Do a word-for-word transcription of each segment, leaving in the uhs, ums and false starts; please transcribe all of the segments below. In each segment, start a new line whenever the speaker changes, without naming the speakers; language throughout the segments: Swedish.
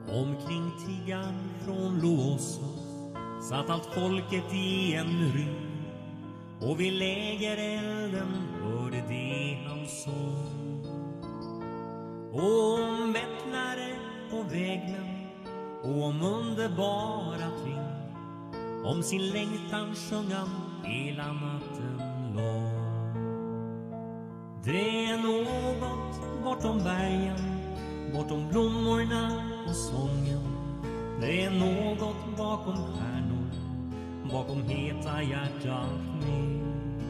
Omkring tiggan från Låsås satt allt folket i en ring, och vid lägerelden hörde det han sa. Och om bettlare och vägmän och om underbara ting, om sin längtan sjöng han hela natten lång. Det är något bortom bergen, bortom blommorna och sången. Det är något bakom stjärnor, bakom heta hjärtat med.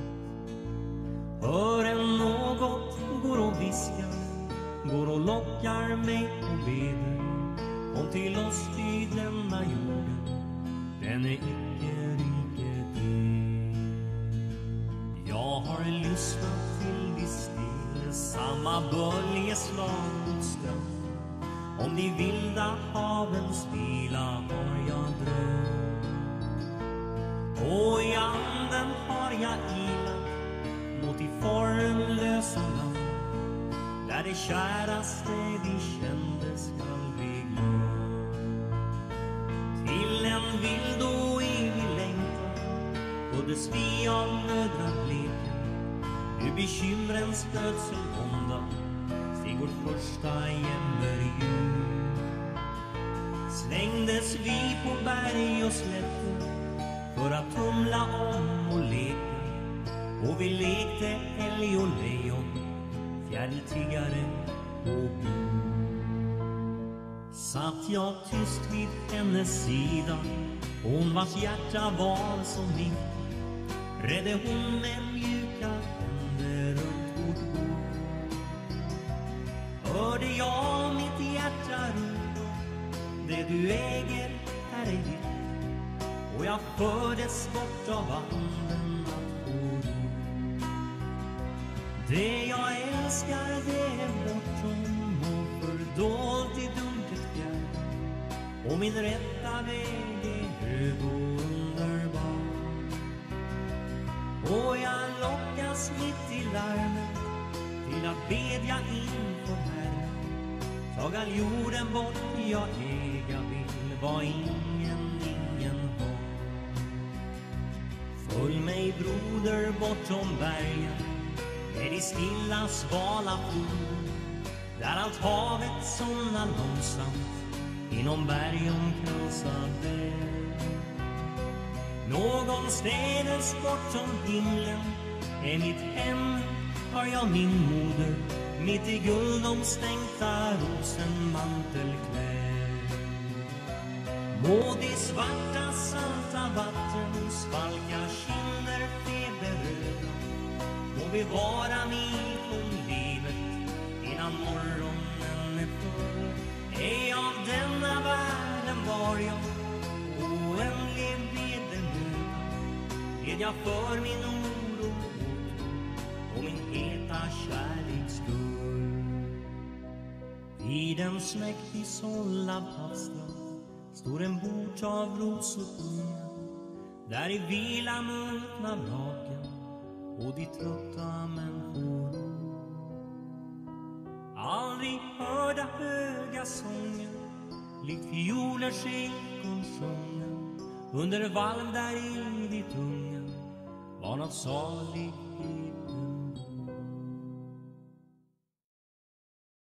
Hör en något går och viskar, går och lockar mig och beder. Kom till oss ty denna jorden, den är icke riket er. Jag har lyssnat till de stillsamma böljeslag mot strand. Om de vilda havens vila har jag drömt, och i anden har jag ilat mot de formlösa land, där det käraste vi kände skall bli glömt. Till en vild och evig längtan föddes vi av mödrar bleka, ur bekymrens dödselvånda steg vårt första jämmerljud. Slängdes vi på berg och slätter för att tumla om och leka, och vi lekte älg och lejon, fjälltiggare och björn. Satt jag tyst vid hennes sida, hon vars hjärta var som mitt, redde hon med mjuka händer runt vårt bord. Hörde jag mitt hjärta ropa, det du äger här är ditt, och jag fördes bort av anden att få ro. Det jag älskar det är bortom och fördolt i dunkelt fjärr, och min rätta väg är hög och underbar. Och jag lockas mitt i larmen till att bedja inför Herren. Tag all jorden bort jag äga vill, vad ingen, ingen har. Följ mig broder bortom bergen, med de stilla svala floder, där allt havet somnar långsamt inom bergomkransade. Någonstädes bortom himlen är mitt hem, har jag min moder, mitt i guldomstänkta rosenmantel klädd. Må de svarta salta vatten svalka kinder feberröda, må bevara mig från livet innan morgonen är full. Är av denna världen var jag oändlig vedermöda, led jag för min oro och min heta kärleks skull. Vid en smäktig sållad havsstrand står en bort av rosorungar, där i vila multna vraken och de trötta människor. Aldrig hörda höga sånger, likt fiolers ekon sjunger, under valm där i ditt unga var något saligt i